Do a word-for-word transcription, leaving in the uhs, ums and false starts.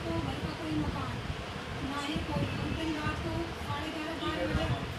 को घर का कोई मकान, ना ही कोई। उस दिन रात को साढ़े ग्यारह बारह बजे